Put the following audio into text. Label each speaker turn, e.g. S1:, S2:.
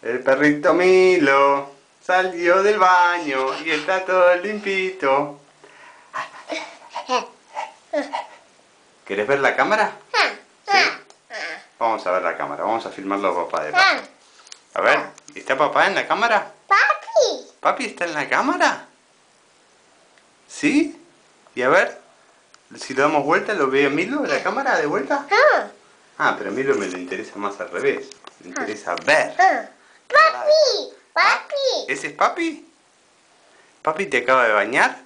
S1: El perrito Milo salió del baño y está todo limpito. ¿Querés ver la cámara? ¿Sí? Vamos a ver la cámara, vamos a filmarlo a papá de papi. A ver, ¿está papá en la cámara?
S2: Papi.
S1: ¿Papi está en la cámara? ¿Sí? Y a ver, si lo damos vuelta, ¿lo ve Milo en la cámara de vuelta? Ah, pero a Milo me le interesa más al revés. Me interesa ver.
S2: Papi. Papi.
S1: ¿Ese es papi? ¿Papi te acaba de bañar?